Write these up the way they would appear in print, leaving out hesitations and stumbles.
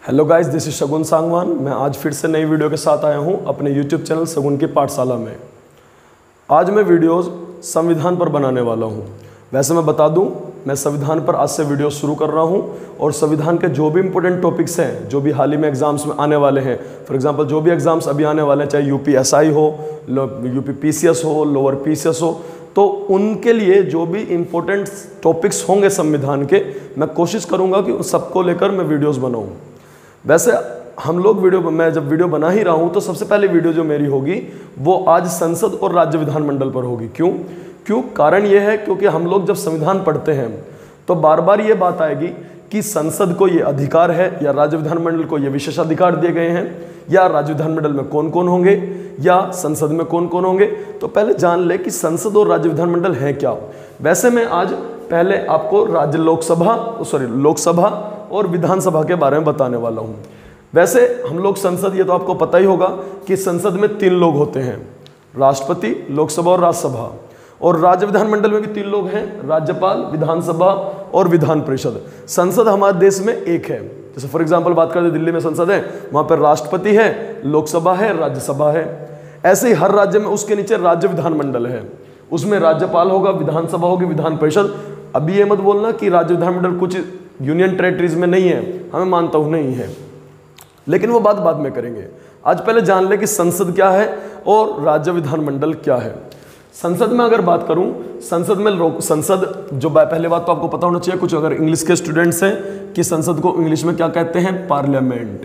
Hello guys, this is Shagun Sangwan. मैं आज फिर से नई वीडियो के साथ आया हूं अपने यूट्यूब चैनल शगुन की पाठशाला में। आज मैं वीडियोस संविधान पर बनाने वाला हूं। वैसे मैं बता दूं, मैं संविधान पर आज से वीडियो शुरू कर रहा हूं और संविधान के जो भी इंपॉर्टेंट टॉपिक्स हैं, जो भी हाल ही में एग्जाम्स में आने वाले हैं, फॉर एग्जांपल जो भी एग्जाम्स अभी आने वाले हैं, चाहे यूपीएसआई हो, यूपी पीसीएस हो, लोअर पीसीएस हो, तो उनके लिए जो भी इंपॉर्टेंट टॉपिक्स होंगे संविधान के, मैं कोशिश करूंगा कि उन सबको लेकर मैं वीडियोस बनाऊं। वैसे हम लोग मैं जब वीडियो बना ही रहा हूं तो सबसे पहले वीडियो जो मेरी होगी वो आज संसद और राज्य विधानमंडल पर होगी। क्यों कारण ये है क्योंकि हम लोग जब संविधान पढ़ते हैं तो बार बार ये बात आएगी कि संसद को ये अधिकार है या राज्य विधानमंडल को ये विशेषाधिकार दिए गए हैं, या राज्य विधानमंडल में कौन कौन होंगे या संसद में कौन कौन होंगे। तो पहले जान ले कि संसद और राज्य विधानमंडल है क्या। वैसे मैं आज पहले आपको लोकसभा और विधानसभा के बारे में बताने वाला हूं। वैसे हम लोग संसद, ये तो आपको पता ही होगा कि संसद में 3 लोग होते हैं, राष्ट्रपति, लोकसभा और राज्यसभा। और राज्य विधानमंडल में भी 3 लोग हैं, राज्यपाल, विधानसभा और विधान परिषद। संसद हमारे देश में एक है। जैसे फॉर एग्जांपल बात करें, दिल्ली में संसद है, वहां पर राष्ट्रपति है, लोकसभा है, राज्यसभा है। ऐसे ही हर राज्य में उसके नीचे राज्य विधानमंडल है, उसमें राज्यपाल होगा, विधानसभा होगी, विधान परिषद। अभी ये मत बोलना कि राज्य विधानमंडल कुछ यूनियन टेरिटरीज में नहीं है, हमें मानता हूं नहीं है, लेकिन वो बात बाद में करेंगे। आज पहले जान ले कि संसद क्या है और राज्य विधानमंडल क्या है। संसद में अगर बात करूं, संसद जो पहले बात तो आपको पता होना चाहिए, कुछ अगर इंग्लिश के स्टूडेंट्स हैं, कि संसद को इंग्लिश में क्या कहते हैं, पार्लियामेंट।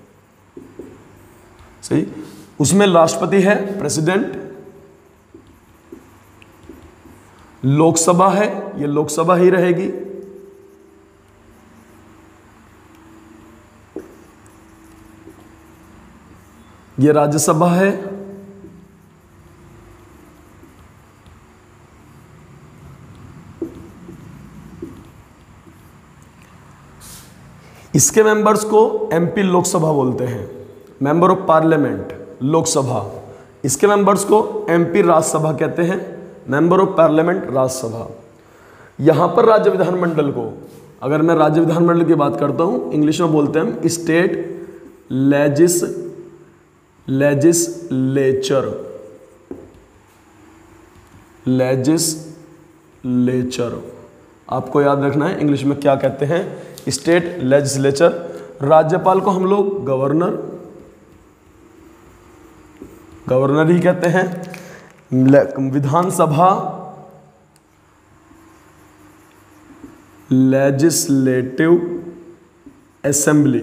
सही। उसमें राष्ट्रपति है, प्रेसिडेंट, लोकसभा है, ये लोकसभा ही रहेगी, ये राज्यसभा है, इसके मेंबर्स को एमपी लोकसभा बोलते हैं, मेंबर ऑफ पार्लियामेंट लोकसभा। इसके मेंबर्स को एमपी राज्यसभा कहते हैं, मेंबर ऑफ पार्लियामेंट राज्यसभा। यहां पर राज्य विधानमंडल को, अगर मैं राज्य विधानमंडल की बात करता हूं, इंग्लिश में बोलते हैं स्टेट लेजिस्लेचर। आपको याद रखना है इंग्लिश में क्या कहते हैं, स्टेट लेजिस्लेचर। राज्यपाल को हम लोग गवर्नर ही कहते हैं। विधानसभा लेजिस्लेटिव असेंबली,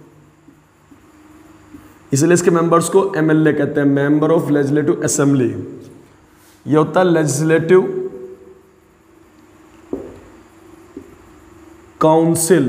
इसलिए इसके मेंबर्स को एमएलए कहते हैं, मेंबर ऑफ लेजिस्लेटिव असेंबली। ये होता है लेजिस्लेटिव काउंसिल,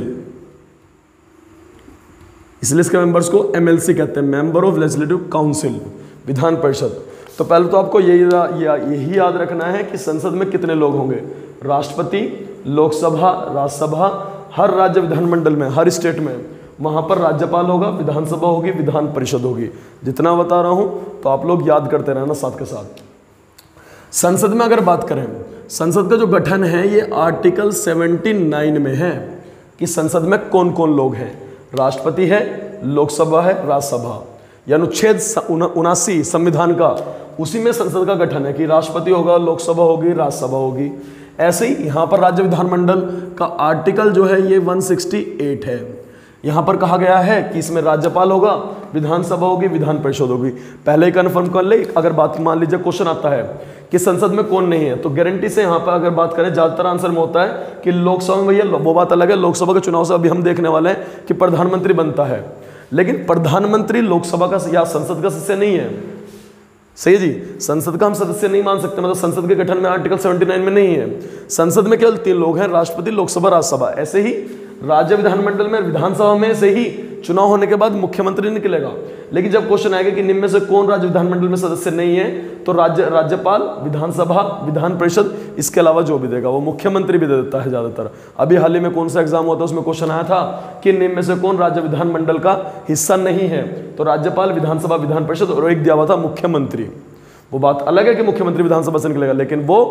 इसलिए इसके मेंबर्स को एमएलसी कहते हैं, member of legislative council. Vidhan Parishad, तो पहले तो आपको यही याद रखना है कि संसद में कितने लोग होंगे, राष्ट्रपति, लोकसभा, राज्यसभा। हर राज्य विधानमंडल में, हर स्टेट में, वहां पर राज्यपाल होगा, विधानसभा होगी, विधान परिषद होगी। जितना बता रहा हूं तो आप लोग याद करते रहना साथ के साथ। संसद में अगर बात करें, संसद का जो गठन है ये आर्टिकल 79 में है कि संसद में कौन कौन लोग हैं। राष्ट्रपति है, लोकसभा है, राज्यसभा। या अनुच्छेद 79 संविधान का, उसी में संसद का गठन है कि राष्ट्रपति होगा, लोकसभा होगी, राज्यसभा होगी। ऐसे ही यहां पर राज्य विधानमंडल का आर्टिकल जो है ये 168 है। यहां पर कहा गया है कि इसमें राज्यपाल होगा, विधानसभा होगी, विधान परिषद होगी। पहले ही कंफर्म कर ले, अगर बात मान लीजिए क्वेश्चन आता है कि संसद में कौन नहीं है, तो गारंटी से यहां पर अगर बात करें, ज्यादातर आंसर में होता है कि लोकसभा में। भैया वो बात अलग है, लोकसभा के चुनाव से अभी हम देखने वाले हैं कि प्रधानमंत्री बनता है, लेकिन प्रधानमंत्री लोकसभा का या संसद का सदस्य नहीं है। सही है जी, संसद का हम सदस्य नहीं मान सकते, मतलब संसद के गठन में आर्टिकल 79 में नहीं है। संसद में केवल 3 लोग हैं, राष्ट्रपति, लोकसभा, राज्यसभा। ऐसे ही राज्य विधानमंडल में, विधानसभा में से ही चुनाव होने के बाद मुख्यमंत्री निकलेगा। लेकिन जब क्वेश्चन आएगा कि निम्न में से कौन राज्य विधानमंडल में सदस्य नहीं है, तो राज्यपाल, विधानसभा, विधान परिषद, इसके अलावा जो भी देगा वो मुख्यमंत्री भी दे देता है ज्यादातर। अभी हाल ही में कौन सा एग्जाम हुआ था, उसमें क्वेश्चन आया था कि निम्न में से कौन राज्य विधानमंडल का हिस्सा नहीं है, तो राज्यपाल, विधानसभा, विधान परिषद और एक दिया हुआ था मुख्यमंत्री। वो बात अलग है कि मुख्यमंत्री विधानसभा से निकलेगा, लेकिन वो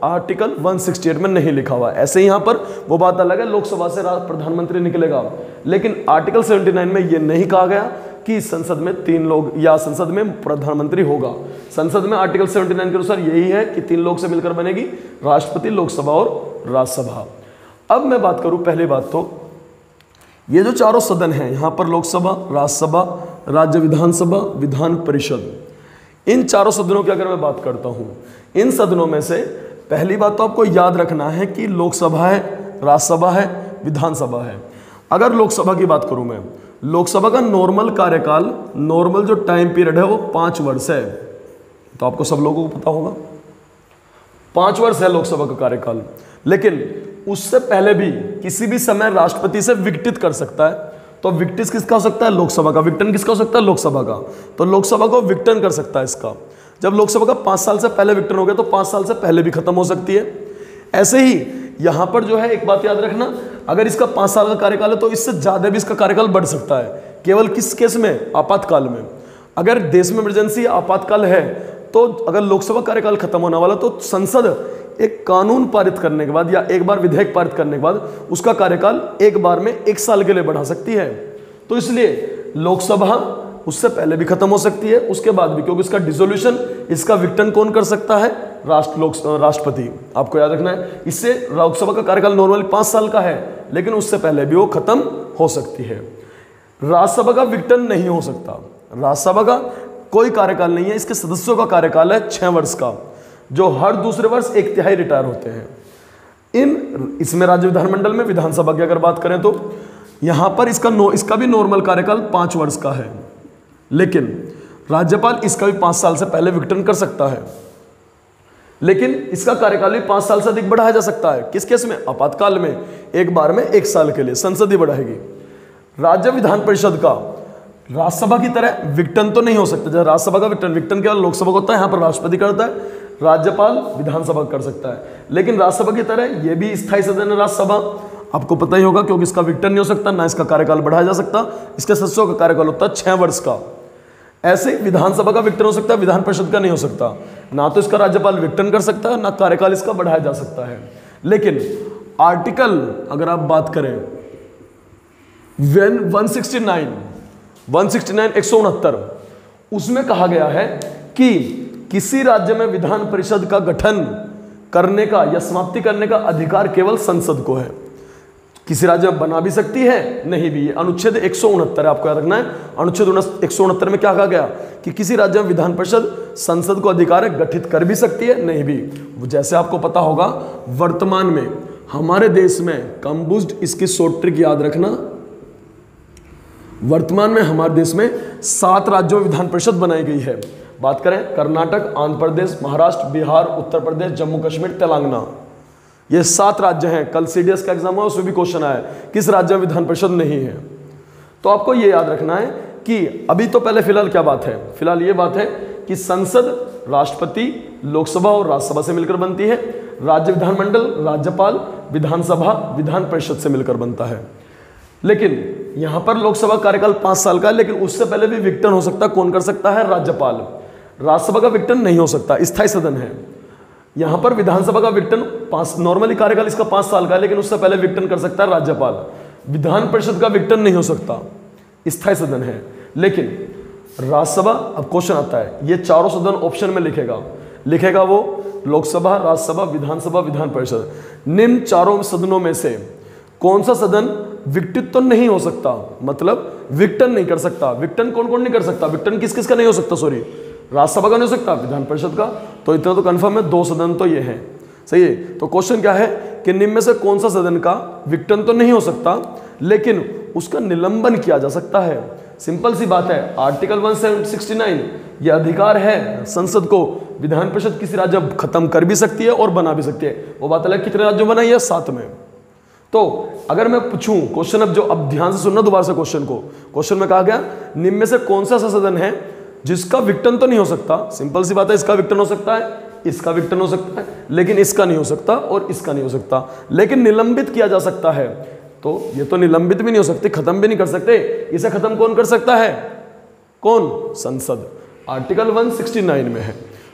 आर्टिकल 168 में नहीं लिखा हुआ। ऐसे ही यहाँ पर वो बात अलग है, लोकसभा से प्रधानमंत्री निकलेगा, लेकिन आर्टिकल 79 में ये नहीं कहा गया कि संसद में 3 लोग या संसद में प्रधानमंत्री होगा। संसद में आर्टिकल 79 के अनुसार यही है कि 3 लोग से मिलकर बनेगी राष्ट्रपति, लोकसभा और राज्यसभा। अब मैं बात करूं, पहली बात तो ये जो चारों सदन हैं यहाँ पर, लोकसभा, राज्यसभा, राज्य विधानसभा, विधान परिषद, इन चारों सदनों की अगर मैं बात करता हूँ, इन सदनों में से पहली बात तो आपको याद रखना है कि लोकसभा है, राज्यसभा है, विधानसभा है। अगर लोकसभा की बात करूं मैं, लोकसभा का नॉर्मल कार्यकाल, नॉर्मल जो टाइम पीरियड है वो 5 वर्ष है, तो आपको सब लोगों को पता होगा 5 वर्ष है लोकसभा का कार्यकाल। लेकिन उससे पहले भी किसी भी समय राष्ट्रपति से विघटित कर सकता है। तो विघटित किसका हो सकता है? लोकसभा का। विघटन किसका हो सकता है? लोकसभा का। तो लोकसभा को विघटन कर सकता है इसका। जब लोकसभा का 5 साल से पहले विघटन हो गया तो 5 साल से पहले भी खत्म हो सकती है। ऐसे ही यहां पर जो है एक बात याद रखना, अगर इसका 5 साल का कार्यकाल है तो इससे ज्यादा भी इसका कार्यकाल बढ़ सकता है। केवल किस केस में? आपातकाल में। अगर देश में इमरजेंसी आपातकाल है तो अगर लोकसभा कार्यकाल खत्म होने वाला तो संसद एक कानून पारित करने के बाद या एक बार विधेयक पारित करने के बाद उसका कार्यकाल एक बार में 1 साल के लिए बढ़ा सकती है। तो इसलिए लोकसभा उससे पहले भी खत्म हो सकती है, उसके बाद भी, क्योंकि इसका डिसोल्यूशन, इसका विघटन कौन कर सकता है? राष्ट्रपति। आपको याद रखना है। इससे लोकसभा का कार्यकाल नॉर्मली 5 साल का है, लेकिन उससे पहले भी वो खत्म हो सकती है। राज्यसभा का विघटन नहीं हो सकता। राज्यसभा का कोई कार्यकाल नहीं है, इसके सदस्यों का कार्यकाल है 6 वर्ष का, जो हर दूसरे वर्ष 1/3 रिटायर होते हैं। इसमें राज्य विधानमंडल में विधानसभा की अगर बात करें तो यहां पर इसका भी नॉर्मल कार्यकाल 5 वर्ष का है, लेकिन राज्यपाल इसका भी 5 साल से पहले विघटन कर सकता है, लेकिन इसका कार्यकाल भी 5 साल से अधिक बढ़ाया जा सकता है। किस केस में? आपातकाल में, एक बार में 1 साल के लिए संसद ही बढ़ाएगी। राज्य विधान परिषद का राज्यसभा की तरह विघटन तो नहीं हो सकता। जैसे राज्यसभा का विघटन केवल लोकसभा को होता है, यहाँ पर राष्ट्रपति करता है, राज्यपाल विधानसभा कर सकता है। लेकिन राज्यसभा की तरह यह भी स्थायी सदन है राज्यसभा, आपको पता ही होगा, क्योंकि इसका विघटन नहीं हो सकता, ना इसका कार्यकाल बढ़ाया जा सकता, इसके सदस्यों का कार्यकाल होता है 6 वर्ष का। ऐसे विधानसभा का विघटन हो सकता है, विधान परिषद का नहीं हो सकता। ना तो इसका राज्यपाल विघटन कर सकता है, ना कार्यकाल इसका बढ़ाया जा सकता है। लेकिन आर्टिकल अगर आप बात करें 169 उसमें कहा गया है कि किसी राज्य में विधान परिषद का गठन करने का या समाप्ति करने का अधिकार केवल संसद को है। किसी राज्य में बना भी सकती है, नहीं भी। अनुच्छेद 169 आपको याद रखना है। अनुच्छेद 169 में क्या कहा गया कि किसी राज्य में विधान परिषद संसद को अधिकार है, गठित कर भी सकती है, नहीं भी। जैसे आपको पता होगा वर्तमान में हमारे देश में कंबुज्ड, इसकी शॉर्ट ट्रिक याद रखना, वर्तमान में हमारे देश में 7 राज्यों में विधान परिषद बनाई गई है। बात करें कर्नाटक, आंध्र प्रदेश, महाराष्ट्र, बिहार, उत्तर प्रदेश, जम्मू कश्मीर, तेलंगाना, ये 7 राज्य हैं। कल सीडीएस का एग्जाम हुआ, उसमें भी क्वेश्चन आया किस राज्य में विधान परिषद नहीं है। तो आपको ये याद रखना है कि अभी तो पहले फिलहाल क्या बात है? फिलहाल ये बात है कि संसद राष्ट्रपति, लोकसभा और राज्यसभा से मिलकर बनती है। राज्य विधानमंडल, राज्यपाल, विधानसभा, विधान परिषद से मिलकर बनता है। लेकिन यहां पर लोकसभा कार्यकाल 5 साल का है, लेकिन उससे पहले भी विघटन हो सकता है। कौन कर सकता है? राज्यपाल। राज्यसभा का विघटन नहीं हो सकता, स्थायी सदन है। यहां पर विधानसभा का विघटन नॉर्मली कार्यकाल इसका 5 साल का है, लेकिन उससे पहले विघटन कर सकता है राज्यपाल। विधान परिषद का विघटन नहीं हो सकता, स्थायी सदन है। लेकिन राज्यसभा, अब क्वेश्चन आता है, ये चारों सदन ऑप्शन में लिखेगा वो लोकसभा, राज्यसभा, विधानसभा, विधान परिषद। निम्न चारों सदनों में से कौन सा सदन विघटित तो नहीं हो सकता, मतलब विघटन नहीं कर सकता? विघटन कौन कौन नहीं कर सकता? विघटन किस किस का नहीं हो सकता? सॉरी, राज्यसभा का नहीं हो सकता, विधान परिषद का। तो इतना तो कंफर्म है, 2 सदन तो ये हैं, सही है। तो क्वेश्चन क्या है कि निम्न में से कौन सा सदन का विघटन तो नहीं हो सकता, लेकिन उसका निलंबन किया जा सकता है? सिंपल सी बात है, आर्टिकल 169 ये अधिकार है संसद को। विधान परिषद किसी राज्य खत्म कर भी सकती है और बना भी सकती है। वो बात अलग कितने राज्यों बनाई है? 7 में। तो अगर मैं पूछूं क्वेश्चन, अब ध्यान से सुनना दोबारा से क्वेश्चन को। क्वेश्चन में कहा गया निम्न में से कौन सा सदन है जिसका विघटन तो नहीं हो सकता? सिंपल सी बात है, इसका विघटन हो सकता है, इसका विघटन हो सकता है, लेकिन इसका नहीं हो सकता और इसका नहीं हो सकता। लेकिन निलंबित किया जा सकता है। तो ये तो निलंबित भी नहीं हो सकते, खत्म भी नहीं कर सकते। इसे खत्म कौन कर सकता है? कौन? संसद। आर्टिकल 169 में है।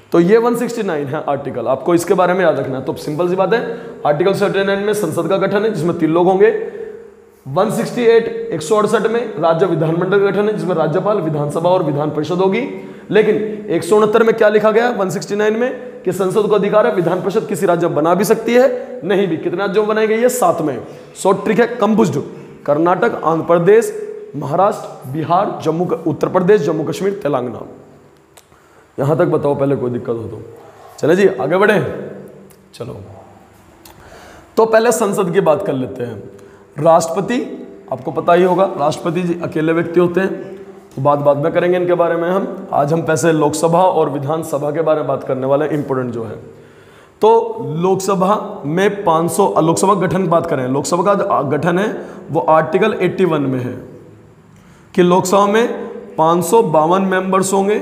तो ये 169 है आर्टिकल, आपको इसके बारे में याद रखना है। तो सिंपल सी बात है, आर्टिकल 79 में संसद का गठन है जिसमें 3 लोग होंगे। 168 168 में राज्य विधानमंडल का गठन है जिसमें राज्यपाल, विधानसभा और विधान परिषद होगी। लेकिन 169 में क्या लिखा गया 169 में कि संसद को अधिकार है विधान परिषद किसी राज्य बना भी सकती है, नहीं भी। कितने राज्यों में बनाई गई है? 7 में। शॉर्ट ट्रिक है, कंबुज्ड कर्नाटक, आंध्र प्रदेश, महाराष्ट्र, बिहार, उत्तर प्रदेश, जम्मू कश्मीर, तेलंगाना। यहां तक बताओ पहले कोई दिक्कत हो तो। चले जी आगे बढ़े। चलो तो पहले संसद की बात कर लेते हैं। राष्ट्रपति आपको पता ही होगा, राष्ट्रपति जी अकेले व्यक्ति होते हैं, तो बाद में करेंगे इनके बारे में हम। आज हम पैसे लोकसभा और विधानसभा के बारे में बात करने वाले हैं, इंपोर्टेंट जो है। तो लोकसभा में 500, लोकसभा गठन की बात करें, लोकसभा का गठन है वो आर्टिकल 81 में है कि लोकसभा में 552 मेंबर्स होंगे,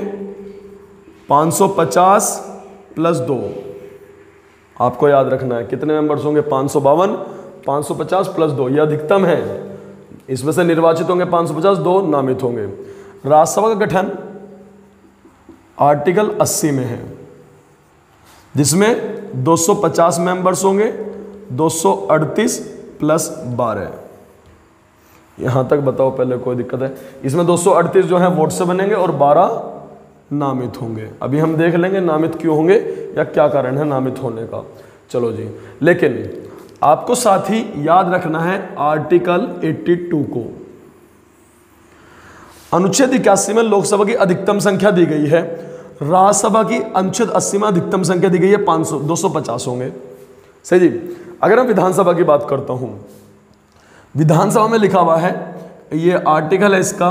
550 + 2। आपको याद रखना है कितने मेंबर्स होंगे? 552, 550 + 2, यह अधिकतम है। इसमें से निर्वाचित होंगे 550, 2 नामित होंगे। राज्यसभा का गठन आर्टिकल 80 में है जिसमें 250 मेंबर्स होंगे, 238 + 12। यहां तक बताओ पहले कोई दिक्कत है? इसमें 238 जो है वोट से बनेंगे और 12 नामित होंगे। अभी हम देख लेंगे नामित क्यों होंगे या क्या कारण है नामित होने का। चलो जी, लेकिन आपको साथ ही याद रखना है आर्टिकल 82 को। अनुच्छेद 81 में लोकसभा की अधिकतम संख्या दी गई है, राज्यसभा की अनुच्छेद 80 में अधिकतम संख्या दी गई है 250 होंगे। सही जी। अगर मैं विधानसभा की बात करता हूं, विधानसभा में लिखा हुआ है, ये आर्टिकल है इसका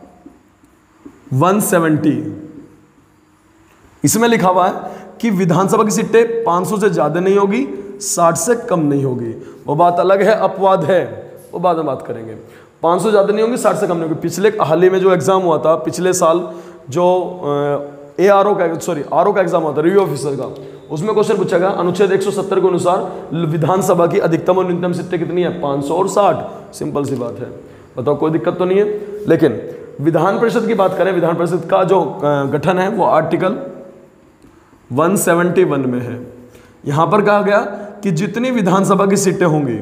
170, इसमें लिखा हुआ है कि विधानसभा की सीटें 500 से ज्यादा नहीं होगी, 60 से कम नहीं होगी। वो बात अलग है, अपवाद है, वो बाद में बात करेंगे। 500 ज्यादा नहीं होगी, 60 से कम नहीं होगी। पिछले हाल ही में जो एग्जाम हुआ था, पिछले साल जो आरओ का एग्जाम हुआ था, रिव्यू ऑफिसर का, उसमें क्वेश्चन पूछा गया अनुच्छेद 170 के अनुसार विधानसभा की अधिकतम और न्यूनतम सीटें कितनी है? 500 और 60। सिंपल सी बात है, बताओ कोई दिक्कत तो नहीं है। लेकिन विधान परिषद की बात करें, विधान परिषद का जो गठन है वो आर्टिकल 171 में है। यहां पर कहा गया कि जितनी विधानसभा की सीटें होंगी,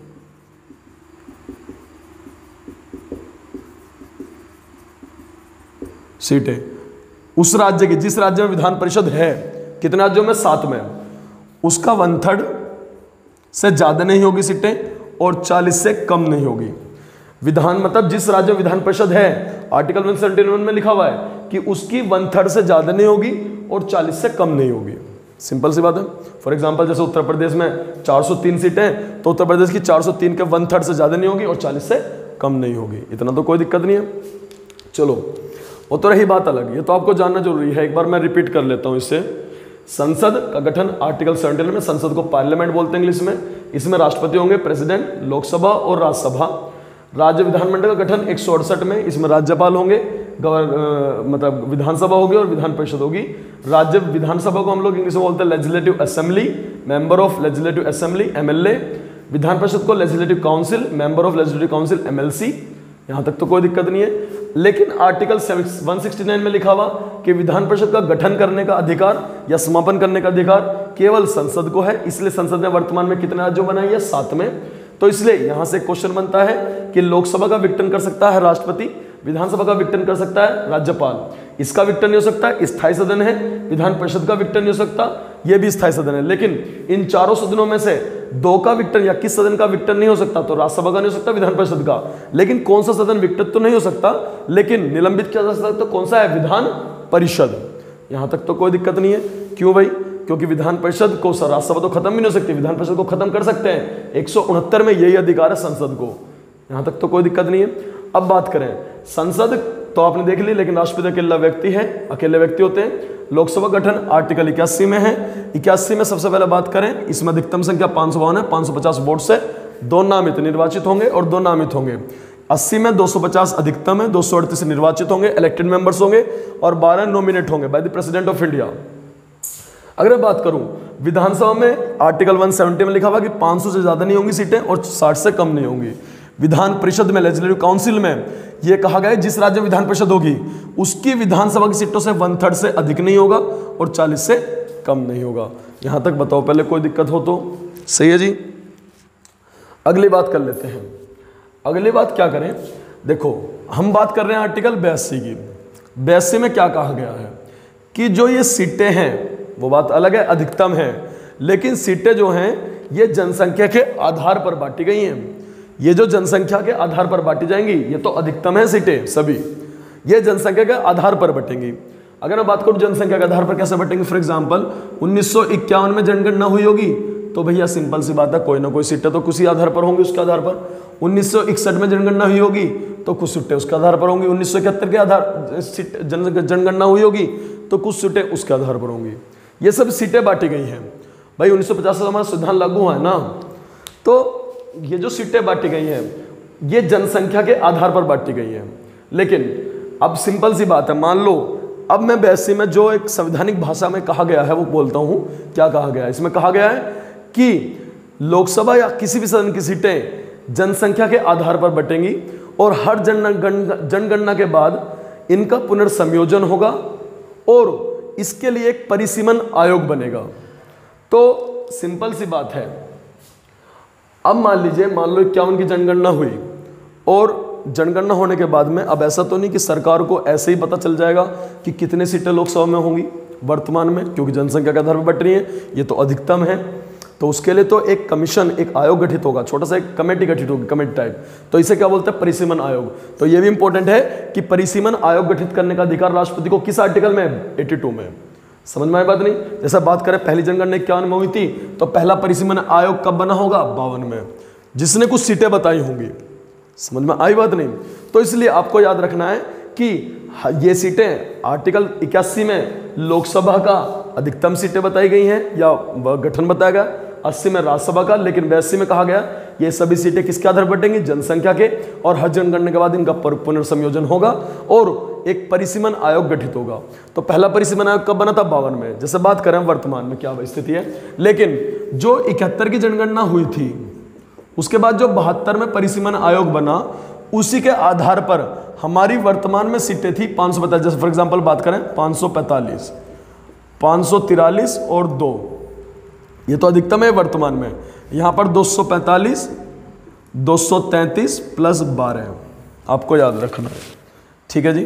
सीटें उस राज्य की, जिस राज्य में विधान परिषद है, कितने राज्यों में? 7 में, उसका 1/3 से ज्यादा नहीं होगी सीटें और 40 से कम नहीं होगी। विधान मतलब जिस राज्य में विधान परिषद है, आर्टिकल 171 में लिखा हुआ है कि उसकी 1/3 से ज्यादा नहीं होगी और 40 से कम नहीं होगी। सिंपल सी बात है। फॉर एग्जांपल जैसे उत्तर प्रदेश में 403 सीटें, तो उत्तर प्रदेश की 403 के 1/3 से ज्यादा नहीं होगी और 40 से कम नहीं होगी। इतना तो कोई दिक्कत नहीं है। चलो वो तो रही बात अलग, ये तो आपको जानना जरूरी है। एक बार मैं रिपीट कर लेता हूं इससे। संसद का गठन आर्टिकल 79 में, संसद को पार्लियामेंट बोलते हैं इंग्लिश में। इसमें राष्ट्रपति होंगे, प्रेसिडेंट, लोकसभा और राज्यसभा। राज्य विधानमंडल का गठन 168 में, इसमें राज्यपाल होंगे, मतलब विधानसभा होगी और विधान परिषद होगी। राज्य विधानसभा को हम लोग इंग्लिश में बोलते हैं legislative assembly, member of legislative assembly MLA. विधान परिषद को legislative council, member of legislative council MLC. यहां तक तो कोई दिक्कत नहीं है। लेकिन आर्टिकल 169 में लिखा हुआ कि विधान परिषद का गठन करने का अधिकार या समापन करने का अधिकार केवल संसद को है। इसलिए संसद ने वर्तमान में कितने राज्यों बनाई है? 7 में। तो इसलिए यहां से क्वेश्चन बनता है कि लोकसभा का विघटन कर सकता है राष्ट्रपति, विधानसभा का विघटन कर सकता है राज्यपाल, इसका विघटन नहीं हो सकता, स्थायी सदन है। विधान परिषद का विघटन नहीं हो सकता, यह भी स्थायी सदन है। लेकिन इन चारों सदनों में से 2 का विघटन या किस सदन का विघटन नहीं हो सकता? तो राज्यसभा का नहीं हो सकता, विधान परिषद का। लेकिन कौन सा सदन विघटित तो नहीं हो सकता, लेकिन निलंबित किया जा सकता, तो कौन सा है? विधान परिषद। यहां तक तो कोई दिक्कत नहीं है। क्यों भाई? क्योंकि विधान परिषद को राज्यसभा तो खत्म भी नहीं हो सकती, विधान परिषद को खत्म कर सकते हैं। 169 में यही अधिकार है संसद को। यहां तक तो कोई दिक्कत नहीं है। अब बात करें संसद, तो आपने देख ली, लेकिन राष्ट्रपति अकेला व्यक्ति है, अकेले व्यक्ति होते हैं। लोकसभा गठन आर्टिकल 81 में है। 81 में सबसे पहले बात करें, इसमें अधिकतम संख्या 552 है। 550 वोट से 2 नामित निर्वाचित होंगे और 2 नामित होंगे। 80 में 250 अधिकतम है, 238 निर्वाचित होंगे, इलेक्टेड मेंबर्स होंगे और 12 नॉमिनेट होंगे by the president of India. अगर मैं बात करूं विधानसभा में, आर्टिकल 170 में लिखा हुआ कि 500 से ज्यादा नहीं होंगी सीटें और 60 से कम नहीं होंगी। विधान परिषद में, लेजिस्लेटिव काउंसिल में यह कहा गया है जिस राज्य में विधान परिषद होगी उसकी विधानसभा की सीटों से 1/3 से अधिक नहीं होगा और 40 से कम नहीं होगा। यहां तक बताओ पहले, कोई दिक्कत हो तो? सही है जी। अगली बात कर लेते हैं। अगली बात क्या करें, देखो हम बात कर रहे हैं आर्टिकल 82 की। 82 में क्या कहा गया है कि जो ये सीटें हैं वो बात अलग है, अधिकतम है, लेकिन सीटें जो हैं ये जनसंख्या के आधार पर बांटी गई हैं। ये जो जनसंख्या के आधार पर बांटी जाएंगी ये तो अधिकतम है सीटें सभी, ये जनसंख्या के आधार पर बटेंगी। अगर मैं बात करूं जनसंख्या के आधार पर कैसे बटेंगे, फॉर एग्जांपल 1951 में जनगणना हुई होगी तो भैया सिंपल सी बात है कोई ना कोई सीटें तो किसी आधार पर होंगी, उसके आधार पर। 1961 में जनगणना हुई होगी तो कुछ सीटें उसके आधार पर होंगी। 1971 के आधार जनगणना हुई होगी तो कुछ सीटें उसके आधार पर होंगी। ये सब सीटें बांटी गई हैं भाई। 1950 से हमारा संविधान लागू हुआ है ना, तो ये जो सीटें बांटी गई हैं ये जनसंख्या के आधार पर बांटी गई हैं। लेकिन अब सिंपल सी बात है, मान लो अब मैं 82 में जो एक संवैधानिक भाषा में कहा गया है वो बोलता हूं। क्या कहा गया है इसमें? कहा गया है कि लोकसभा या किसी भी सदन की सीटें जनसंख्या के आधार पर बटेंगी और हर जनगणना के बाद इनका पुनर्संयोजन होगा और इसके लिए एक परिसीमन आयोग बनेगा। तो सिंपल सी बात है, अब मान लीजिए मान लो 51 की जनगणना हुई और जनगणना होने के बाद में अब ऐसा तो नहीं कि सरकार को ऐसे ही पता चल जाएगा कि कितने सीटें लोकसभा में होंगी वर्तमान में, क्योंकि जनसंख्या के आधार पर बट रही है, ये तो अधिकतम है। तो उसके लिए तो एक कमीशन, एक आयोग गठित होगा, छोटा सा एक कमेटी गठित होगी, कमेटी टाइप। तो इसे क्या बोलते हैं? परिसीमन आयोग। तो ये भी इंपॉर्टेंट है कि परिसीमन आयोग गठित करने का अधिकार राष्ट्रपति को किस आर्टिकल में? 82 में। समझ में आई बात नहीं? जैसा बात करें पहली जनगणना 51 में हुई थी तो पहला परिसीमन आयोग कब बना होगा? 52 में, जिसने कुछ सीटें बताई होंगी। समझ में आई बात नहीं? तो इसलिए आपको याद रखना है कि ये सीटें आर्टिकल 81 में लोकसभा का अधिकतम सीटें बताई गई हैं या गठन बताया गया, 80 में राज्यसभा का, लेकिन 82 में कहा गया ये सभी सीटें किसके आधार पर बटेंगी? जनसंख्या के, और हर जनगणना के बाद इनका पुनर्संयोजन होगा और एक परिसीमन आयोग गठित होगा। तो पहला परिसीमन आयोग कब बना था? 52 में। जैसे बात करें वर्तमान में क्या स्थिति है, लेकिन जो 71 की जनगणना हुई थी उसके बाद जो 72 में परिसीमन आयोग बना उसी के आधार पर हमारी वर्तमान में सीटें थी 545। जैसे फॉर एग्जांपल बात करें 545, 543 और 2, ये तो अधिकतम है वर्तमान में। यहां पर 245, 233 प्लस 12 आपको याद रखना है, ठीक है जी।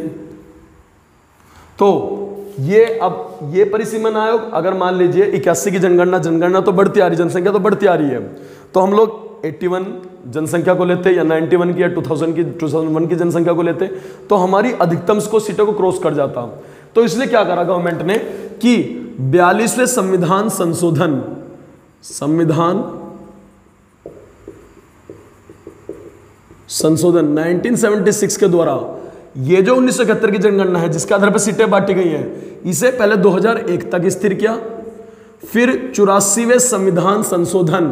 तो ये अब ये परिसीमन आयोग, अगर मान लीजिए 81 की जनगणना तो बढ़ती आ रही, जनसंख्या तो बढ़ती आ रही है, तो हम लोग 81 जनसंख्या को लेते या 91 की या 2001 की जनसंख्या को लेते तो हमारी अधिकतम को सीटों को क्रॉस कर जाता। तो इसलिए क्या करा गवर्नमेंट ने कि 42वें संविधान संशोधन 1976 के द्वारा ये जो 1971 की जनगणना है जिसके आधार पर सीटें बांटी गई हैं, इसे पहले 2001 तक स्थिर किया, फिर 84वें संविधान संशोधन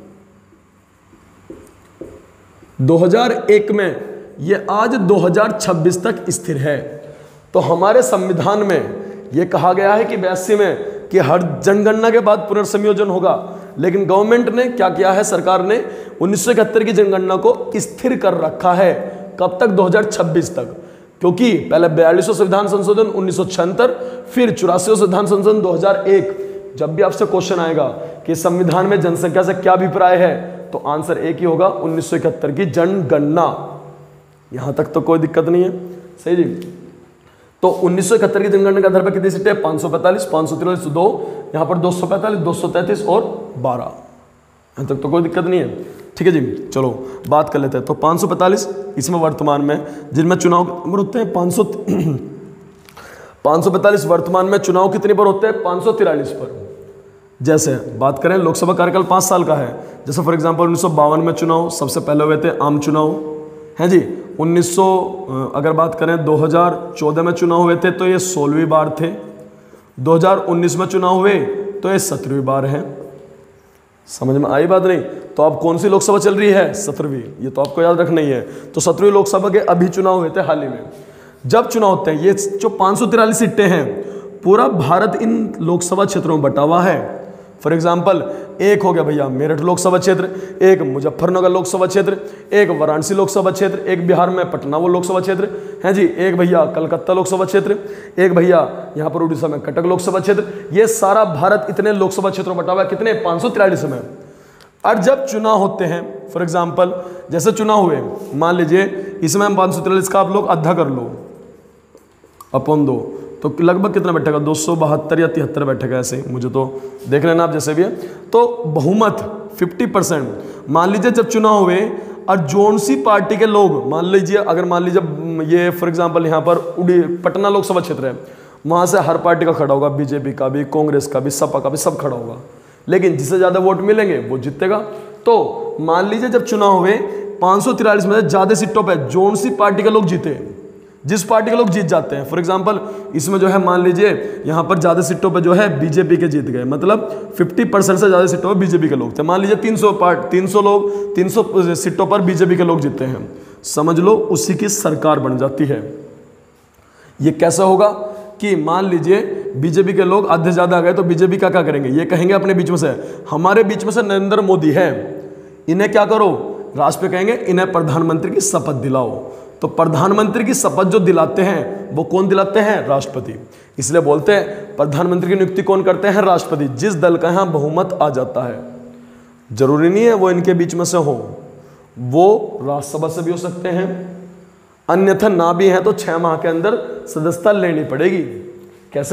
2001 में ये आज 2026 तक स्थिर है। तो हमारे संविधान में ये कहा गया है कि 82 में कि हर जनगणना के बाद पुनर्संयोजन होगा, लेकिन गवर्नमेंट ने क्या किया है, सरकार ने 1971 की जनगणना को स्थिर कर रखा है। कब तक? 2026 तक, क्योंकि पहले 42वां संविधान संशोधन 1976, फिर 84वां संविधान संशोधन 2001। जब भी आपसे क्वेश्चन आएगा कि संविधान में जनसंख्या से क्या अभिप्राय है, तो आंसर एक ही होगा, 1971 की जनगणना। यहां तक तो कोई दिक्कत नहीं है, सही जी। तो 1971 की जनगणना के आधार पर कितनी सीटें? 545, 543, 2, यहां पर 245, 233 और 12। यहां तक तो कोई दिक्कत नहीं है, ठीक है जी। चलो बात कर लेते हैं। तो 545 इसमें वर्तमान में जिनमें चुनाव होते हैं 545 वर्तमान में चुनाव कितने पर होते हैं? 543 पर। जैसे बात करें लोकसभा कार्यकाल 5 साल का है, जैसे फॉर एग्जांपल 1952 में चुनाव सबसे पहले हुए थे, आम चुनाव हैं जी। 1900 अगर बात करें 2014 में चुनाव हुए थे तो ये 16वीं बार थे। 2019 में चुनाव हुए तो ये 17वीं बार है। समझ में आई बात नहीं? तो अब कौन सी लोकसभा चल रही है? 17वीं। ये तो आपको याद रखना ही है। तो 17वीं लोकसभा के अभी चुनाव हुए थे हाल ही में। जब चुनाव होते हैं, ये जो 543 सीटें हैं, पूरा भारत इन लोकसभा क्षेत्रों में बटा हुआ है। फॉर एग्जाम्पल एक हो गया भैया मेरठ लोकसभा क्षेत्र, एक मुजफ्फरनगर लोकसभा क्षेत्र, एक वाराणसी लोकसभा क्षेत्र, एक बिहार में पटना वो लोकसभा क्षेत्र है जी, एक भैया कलकत्ता लोकसभा क्षेत्र, एक भैया यहाँ पर उड़ीसा में कटक लोकसभा क्षेत्र। ये सारा भारत इतने लोकसभा क्षेत्रों में बटा हुआ है, कितने 543 में। और जब चुनाव होते हैं फॉर एग्जाम्पल जैसे चुनाव हुए, मान लीजिए इसमें हम 543 का आप लोग आधा कर लो अपन 2, तो लगभग कितना बैठेगा 272 या 73 बैठेगा, ऐसे मुझे तो देख लेना आप जैसे भी है। तो बहुमत 50%। मान लीजिए जब चुनाव हुए और जोन सी पार्टी के लोग, मान लीजिए अगर मान लीजिए ये फॉर एग्जांपल यहाँ पर पटना लोकसभा क्षेत्र है, वहाँ से हर पार्टी का खड़ा होगा, बीजेपी का भी, कांग्रेस का भी, सपा का भी, सब खड़ा होगा, लेकिन जिससे ज़्यादा वोट मिलेंगे वो जीतेगा। तो मान लीजिए जब चुनाव हुए 543 में ज़्यादा सीटों पर जोन सी पार्टी के लोग जीते, जिस पार्टी के लोग जीत जाते हैं, फॉर एग्जांपल इसमें जो है मान लीजिए यहाँ पर ज़्यादा सीटों पे जो है बीजेपी के जीत गए, मतलब 50% से ज़्यादा सीटों पर बीजेपी के लोग थे। मान लीजिए 300 सीटों पर बीजेपी के लोग जीते हैं, समझ लो उसी की सरकार बन जाती है। ये कैसा होगा कि मान लीजिए बीजेपी के लोग आधे ज़्यादा आ गए, तो बीजेपी क्या क्या करेंगे, ये कहेंगे अपने बीच में से, हमारे बीच में से नरेंद्र मोदी है, इन्हें क्या करो, राष्ट्रपति कहेंगे इन्हें प्रधानमंत्री की शपथ दिलाओ। तो प्रधानमंत्री की शपथ जो दिलाते हैं वो कौन दिलाते हैं, राष्ट्रपति। इसलिए बोलते हैं प्रधानमंत्री की नियुक्ति कौन करते हैं, राष्ट्रपति। जिस दल का यहाँ बहुमत आ जाता है, जरूरी नहीं है वो इनके बीच में से हो, वो राज्यसभा से भी हो सकते हैं, अन्यथा ना भी है तो 6 माह के अंदर सदस्यता लेनी पड़ेगी। कैसे?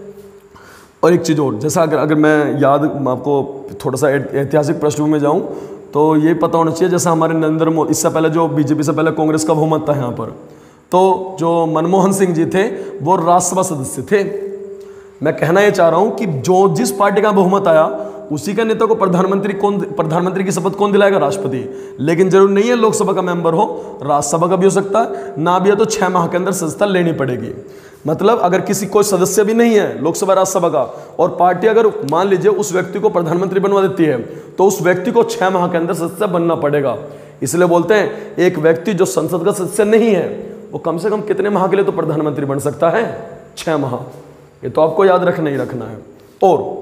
और एक चीज और, जैसा अगर मैं याद आपको थोड़ा सा ऐतिहासिक पृष्ठभूमि में जाऊं तो ये पता होना चाहिए, जैसा हमारे नरेंद्र मोदी, इससे पहले जो बीजेपी से पहले कांग्रेस का बहुमत था यहाँ पर, तो जो मनमोहन सिंह जी थे वो राज्यसभा सदस्य थे। मैं कहना ये चाह रहा हूँ कि जो जिस पार्टी का बहुमत आया उसी का नेता को प्रधानमंत्री की शपथ कौन दिलाएगा, राष्ट्रपति। लेकिन जरूर नहीं है लोकसभा का मेंबर हो, राज्यसभा का भी हो सकता है, ना भी है तो 6 माह के अंदर सदस्यता लेनी पड़ेगी। मतलब अगर किसी कोई सदस्य भी नहीं है लोकसभा राज्यसभा का, और पार्टी अगर मान लीजिए उस व्यक्ति को प्रधानमंत्री बनवा देती है, तो उस व्यक्ति को 6 माह के अंदर सदस्य बनना पड़ेगा। इसलिए बोलते हैं एक व्यक्ति जो संसद का सदस्य नहीं है वो कम से कम कितने माह के लिए तो प्रधानमंत्री बन सकता है, 6 माह। ये तो आपको याद रखना ही रखना है। और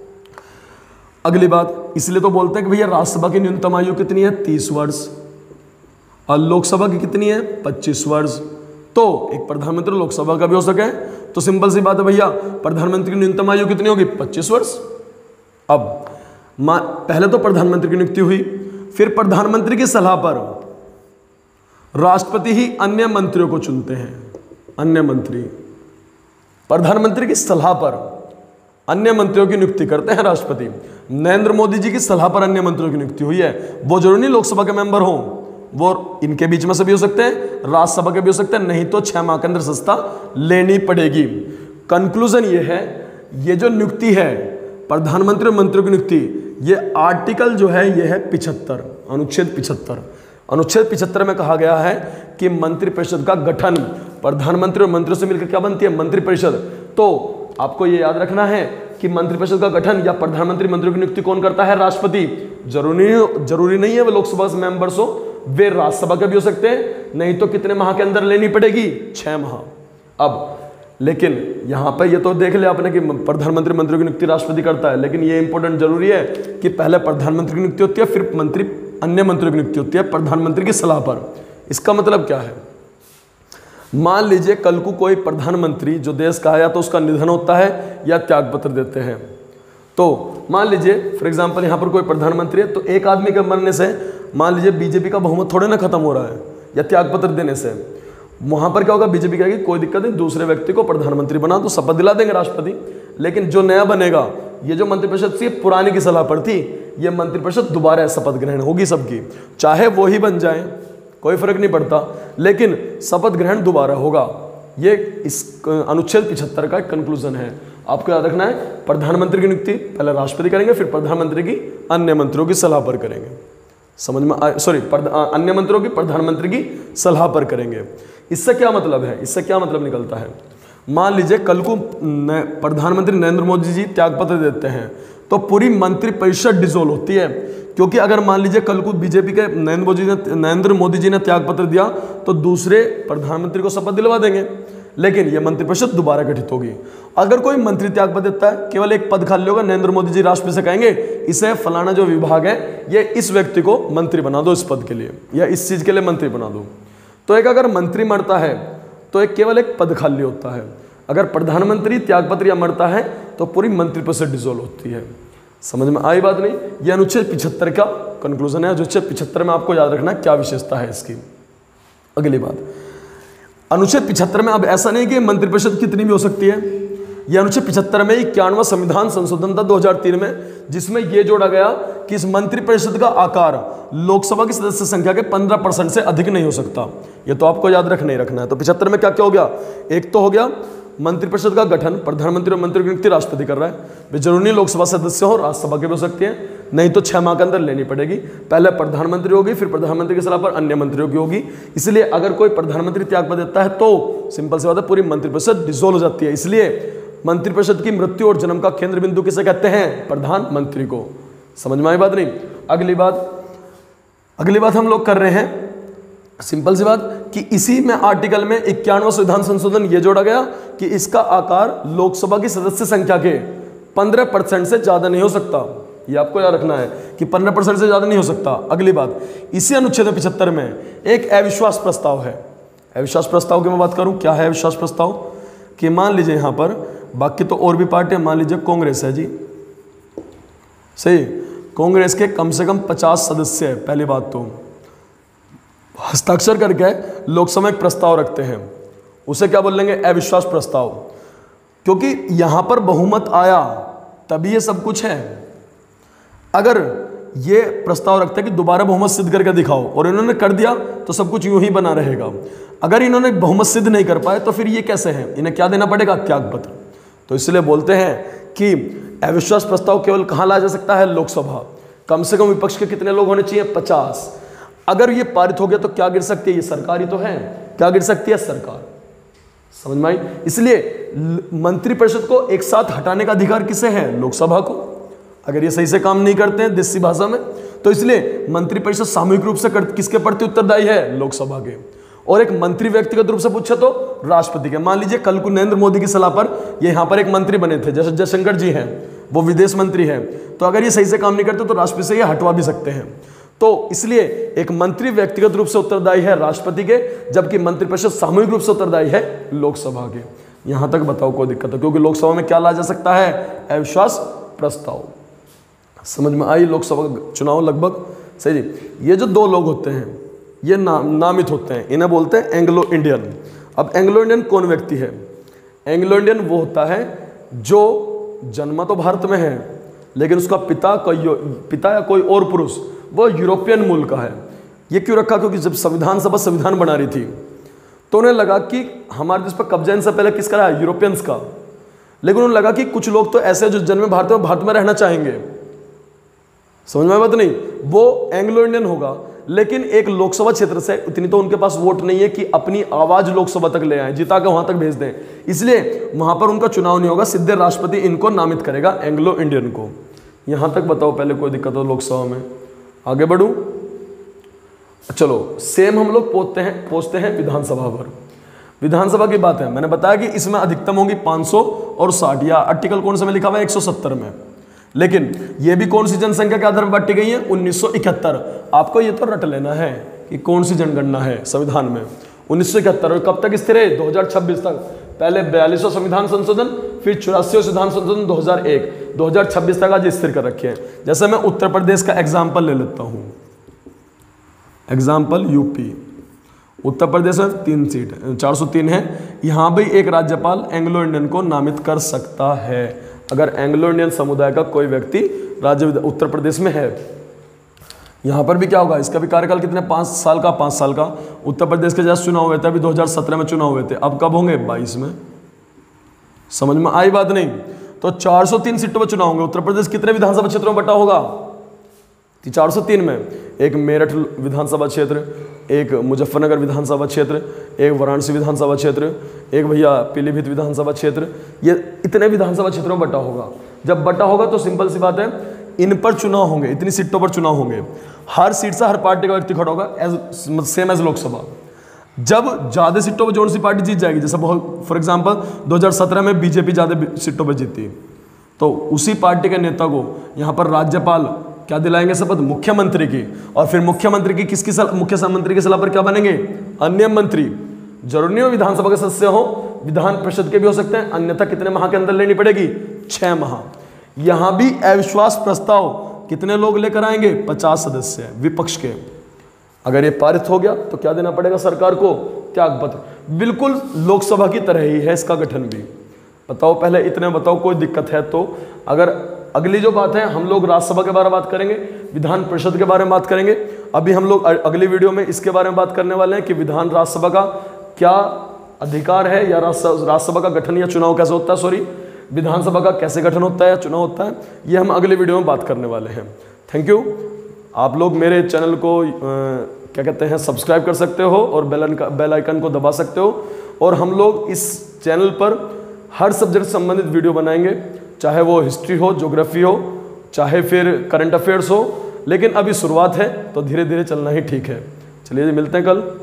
अगली बात, इसलिए तो बोलते हैं कि भैया राज्यसभा की न्यूनतम आयु कितनी है, 30 वर्ष, और लोकसभा की कितनी है, 25 वर्ष। तो एक प्रधानमंत्री लोकसभा का भी हो सके तो सिंपल सी बात है भैया, प्रधानमंत्री की न्यूनतम आयु कितनी होगी, 25 वर्ष। अब पहले तो प्रधानमंत्री की नियुक्ति हुई, फिर प्रधानमंत्री की सलाह पर राष्ट्रपति ही अन्य मंत्रियों को चुनते हैं। अन्य मंत्री प्रधानमंत्री की सलाह पर अन्य मंत्रियों की नियुक्ति करते हैं राष्ट्रपति। नरेंद्र मोदी जी की सलाह पर अन्य मंत्रियों की नियुक्ति हुई है, वो जरूरी नहीं लोकसभा के मेंबर हों, वो इनके बीच में से भी हो सकते हैं, राज्यसभा के भी हो सकते हैं, नहीं तो 6 माह के अंदर सदस्यता लेनी पड़ेगी। कंक्लूजन ये है, ये जो नियुक्ति है प्रधानमंत्री और मंत्रियों की नियुक्ति, ये आर्टिकल जो है ये है 75, अनुच्छेद 75। अनुच्छेद 75 में कहा गया है कि मंत्रिपरिषद का गठन प्रधानमंत्री और मंत्रियों से मिलकर क्या बनती है, मंत्रिपरिषद। तो आपको ये याद रखना है कि मंत्रिपरिषद का गठन या प्रधानमंत्री मंत्रियों की नियुक्ति कौन करता है, राष्ट्रपति। जरूरी नहीं है वे लोकसभा के मेंबर्स हो, वे राज्यसभा के भी हो सकते हैं, नहीं तो कितने माह के अंदर लेनी पड़ेगी, 6 माह। अब लेकिन यहाँ पे ये तो देख लिया आपने कि प्रधानमंत्री मंत्रियों की नियुक्ति राष्ट्रपति करता है, लेकिन ये इंपॉर्टेंट जरूरी है कि पहले प्रधानमंत्री की नियुक्ति होती है, फिर अन्य मंत्रियों की नियुक्ति होती है प्रधानमंत्री की सलाह पर। इसका मतलब क्या है, मान लीजिए कल को कोई प्रधानमंत्री जो देश का है, या तो उसका निधन होता है या त्यागपत्र देते हैं। तो मान लीजिए फॉर एग्जांपल यहाँ पर कोई प्रधानमंत्री है, तो एक आदमी के मरने से मान लीजिए बीजेपी का बहुमत थोड़े ना खत्म हो रहा है, या त्यागपत्र देने से। वहाँ पर क्या होगा, बीजेपी कहेगी कोई दिक्कत नहीं, दूसरे व्यक्ति को प्रधानमंत्री बना तो शपथ दिला देंगे राष्ट्रपति। लेकिन जो नया बनेगा, ये जो मंत्रिपरिषद थी पुरानी की सलाह पर थी, ये मंत्रिपरिषद दोबारा शपथ ग्रहण होगी सबकी, चाहे वो ही बन जाए कोई फर्क नहीं पड़ता, लेकिन शपथ ग्रहण दोबारा होगा। ये इस अनुच्छेद 75 का कंक्लूजन है। आपको याद रखना है, प्रधानमंत्री की नियुक्ति पहले राष्ट्रपति करेंगे, फिर प्रधानमंत्री की अन्य मंत्रियों की सलाह पर करेंगे। समझ में अन्य मंत्रियों की प्रधानमंत्री की सलाह पर करेंगे। इससे क्या मतलब है, इससे क्या मतलब निकलता है, मान लीजिए कल को प्रधानमंत्री नरेंद्र मोदी जी त्यागपत्र देते हैं, तो पूरी मंत्रिपरिषद डिसॉल्व होती है। क्योंकि अगर मान लीजिए कल को बीजेपी के नरेंद्र मोदी जी ने त्यागपत्र दिया, तो दूसरे प्रधानमंत्री को शपथ दिलवा देंगे। लेकिन यह मंत्रिपरिषद दोबारा गठित होगी। अगर कोई मंत्री त्याग पद देता है, केवल एक पद खाली होगा, नरेंद्र मोदी जी राष्ट्रपति से कहेंगे इसे फलाना जो विभाग है ये इस व्यक्ति को मंत्री बना दो इस पद के लिए, या इस चीज के लिए मंत्री बना दो। तो एक अगर मंत्री मरता है तो एक केवल एक पद खाली होता है। अगर प्रधानमंत्री त्यागपत्र या मरता है तो पूरी मंत्रिपरिषद डिसॉल्व होती है। समझ में आई बात नहीं? यह अनुच्छेद 75 का कंक्लूजन है। अनुच्छेद 75 में आपको याद रखना क्या विशेषता है इसकी। अगली बात, अनुच्छेद 75 में अब ऐसा नहीं कि मंत्रिपरिषद कितनी भी हो सकती है। यह अनुच्छेद 75 में 51वां संविधान संशोधन था 2003 में, जिसमें यह जोड़ा गया कि इस मंत्रिपरिषद का आकार लोकसभा की सदस्य संख्या के 15% से अधिक नहीं हो सकता। यह तो आपको याद रखना ही रखना है। तो 75 में क्या क्या हो गया? एक तो हो गया मंत्रिपरिषद का गठन, प्रधानमंत्री और मंत्री की नियुक्ति राष्ट्रपति कर रहा है। वे जरूरी लोकसभा सदस्य हो, राज्यसभा के भी हो सकते हैं, नहीं तो 6 माह के अंदर लेनी पड़ेगी। पहले प्रधानमंत्री होगी, फिर प्रधानमंत्री की सलाह पर अन्य मंत्रियों की होगी। इसलिए अगर कोई प्रधानमंत्री त्यागपत्र देता है तो सिंपल सी बात है पूरी मंत्रिपरिषद डिसॉल्व हो जाती है। इसलिए मंत्रिपरिषद की मृत्यु और जन्म का केंद्र बिंदु किसे कहते हैं? प्रधानमंत्री को। समझ में आई बात नहीं? अगली बात हम लोग कर रहे हैं सिंपल सी बात कि इसी में आर्टिकल में 51वां संविधान संशोधन ये जोड़ा गया कि इसका आकार लोकसभा की सदस्य संख्या के 15% से ज्यादा नहीं हो सकता। ये आपको याद रखना है कि 15% से ज्यादा नहीं हो सकता। अगली बात, इसी अनुच्छेद 75 में एक अविश्वास प्रस्ताव है। अविश्वास प्रस्ताव की मैं बात करूं, क्या है अविश्वास प्रस्ताव? कि मान लीजिए यहां पर बाकी तो और भी पार्टियां, मान लीजिए कांग्रेस है जी, सही, कांग्रेस के कम से कम 50 सदस्य है। पहली बात तो हस्ताक्षर करके लोकसभा एक प्रस्ताव रखते हैं, उसे क्या बोलेंगे? अविश्वास प्रस्ताव। क्योंकि यहां पर बहुमत आया तभी ये सब कुछ है। अगर ये प्रस्ताव रखते हैं कि दोबारा बहुमत सिद्ध करके दिखाओ और इन्होंने कर दिया तो सब कुछ यूं ही बना रहेगा। अगर इन्होंने बहुमत सिद्ध नहीं कर पाए तो फिर ये कैसे हैं? इन्हें क्या देना पड़ेगा? त्यागपत्र। तो इसलिए बोलते हैं कि अविश्वास प्रस्ताव केवल कहां लाया जा सकता है? लोकसभा। कम से कम विपक्ष के कितने लोग होने चाहिए? 50। अगर ये पारित हो गया तो क्या गिर सकती है? ये सरकार ही तो है। क्या गिर सकती है? सरकार। समझ में आई? इसलिए मंत्रिपरिषद को एक साथ हटाने का अधिकार किसे है? लोकसभा को। अगर ये सही से काम नहीं करते हैं देसी भाषा में, तो इसलिए मंत्रिपरिषद सामूहिक रूप से किसके प्रति उत्तरदायी है? लोकसभा के। और एक मंत्री व्यक्तिगत रूप से पूछे तो राष्ट्रपति के। मान लीजिए कल को नरेंद्र मोदी की सलाह पर ये यहाँ पर एक मंत्री बने थे, जैसे जयशंकर जी हैं, वो विदेश मंत्री हैं, तो अगर ये सही से काम नहीं करते तो राष्ट्रपति से ये हटवा भी सकते हैं। तो इसलिए एक मंत्री व्यक्तिगत रूप से उत्तरदायी है राष्ट्रपति के, जबकि मंत्रिपरिषद सामूहिक रूप से उत्तरदायी है लोकसभा के। यहां तक बताओ कोई दिक्कत है? क्योंकि लोकसभा में क्या लाया जा सकता है? अविश्वास प्रस्ताव। समझ में आई? लोकसभा चुनाव लगभग सही जी। ये जो दो लोग होते हैं ये नामित होते हैं, इन्हें बोलते हैं एंग्लो इंडियन। अब एंग्लो इंडियन कौन व्यक्ति है? एंग्लो इंडियन वो होता है जो जन्मा तो भारत में है लेकिन उसका पिता या कोई और पुरुष वो यूरोपियन मूल का है। ये क्यों रखा? क्योंकि जब संविधान सभा संविधान बना रही थी तो उन्हें लगा कि हमारे देश पर कब्जा इनसे पहले किसका रहा? यूरोपियंस का। लेकिन उन्हें लगा कि कुछ लोग तो ऐसे जो जन्मे भारत में रहना चाहेंगे। समझ में बात नहीं? वो एंग्लो इंडियन होगा, लेकिन एक लोकसभा क्षेत्र से इतनी तो उनके पास वोट नहीं है कि अपनी आवाज लोकसभा तक ले आए, जिता के वहां तक भेज दें। इसलिए वहां पर उनका चुनाव नहीं होगा, सीधे राष्ट्रपति इनको नामित करेगा, एंग्लो इंडियन को। यहां तक बताओ पहले कोई दिक्कत हो लोकसभा में? आगे बढ़ूं? चलो सेम हम लोग पहुंचते हैं विधानसभा पर। विधानसभा की बात है, मैंने बताया कि इसमें अधिकतम होगी 500 और 60, या आर्टिकल कौन से में लिखा हुआ है? 170 में। लेकिन ये भी कौन सी जनसंख्या के आधार पर बांटी गई है? 1971। आपको ये तो रट लेना है कि कौन सी जनगणना है संविधान में। 1971। और कब तक स्थिर है? 2026 तक। पहले 42वां संविधान संशोधन, फिर 84वां संविधान संशोधन 2001, 2026 तक आज स्थिर कर रखे हैं। जैसे मैं उत्तर प्रदेश का एग्जाम्पल ले लेता हूं। Example UP. उत्तर प्रदेश में 3 सीट 403 है। यहां भी एक राज्यपाल एंग्लो इंडियन को नामित कर सकता है अगर एंग्लो इंडियन समुदाय का कोई व्यक्ति राज्य उत्तर प्रदेश में है। यहां पर भी क्या होगा? इसका भी कार्यकाल कितने? 5 साल का। 5 साल का। उत्तर प्रदेश के जैसे चुनाव हुए थे, अभी 2017 में चुनाव हुए थे, अब कब होंगे? 22 में। समझ में आई बात नहीं? तो 403 सीटों पर चुनाव होंगे। उत्तर प्रदेश कितने विधानसभा क्षेत्रों में बटा होगा? 403 में। एक मेरठ विधानसभा क्षेत्र, एक मुजफ्फरनगर विधानसभा क्षेत्र, एक वाराणसी विधानसभा क्षेत्र, एक भैया पीलीभीत विधानसभा क्षेत्र। ये इतने विधानसभा क्षेत्रों में बटा होगा। जब बटा होगा तो सिंपल सी बात है, इन पर चुनाव होंगे, इतनी सीटों पर चुनाव होंगे। हर सीट से हर पार्टी का व्यक्ति खड़ा होगा, सेम एज लोकसभा। जब ज्यादा सीटों पर कौन सी पार्टी जीत जाएगी, जैसे बहुत फॉर एग्जांपल 2017 में बीजेपी ज्यादा सीटों पर जीती, तो उसी पार्टी के नेता को यहाँ पर राज्यपाल क्या दिलाएंगे शपथ, मुख्यमंत्री की, और फिर मुख्यमंत्री की किसकी मुख्यमंत्री की सलाह पर क्या बनेंगे, अन्य मंत्री। जरूरी नहीं हो विधानसभा के सदस्य हो, विधान परिषद के भी हो सकते हैं, अन्यथा कितने माह के अंदर लेनी पड़ेगी, 6 माह। यहां भी अविश्वास प्रस्ताव कितने लोग लेकर आएंगे, 50 सदस्य विपक्ष के। अगर ये पारित हो गया तो क्या देना पड़ेगा सरकार को, त्यागपत्र। बिल्कुल लोकसभा की तरह ही है इसका गठन भी। बताओ पहले इतने बताओ, कोई दिक्कत है तो। अगर अगली जो बात है, हम लोग राज्यसभा के बारे में बात करेंगे, विधान परिषद के बारे में बात करेंगे। अभी हम लोग अगली वीडियो में इसके बारे में बात करने वाले हैं कि विधान राज्यसभा का क्या अधिकार है, या राज्यसभा का गठन या चुनाव कैसे होता है, सॉरी विधानसभा का कैसे गठन होता है या चुनाव होता है, ये हम अगले वीडियो में बात करने वाले हैं। Thank you. आप लोग मेरे चैनल को क्या कहते हैं सब्सक्राइब कर सकते हो और बेल आइकन को दबा सकते हो। और हम लोग इस चैनल पर हर सब्जेक्ट से संबंधित वीडियो बनाएंगे, चाहे वो हिस्ट्री हो, ज्योग्राफी हो, चाहे फिर करंट अफेयर्स हो। लेकिन अभी शुरुआत है तो धीरे धीरे चलना ही ठीक है। चलिए मिलते हैं कल।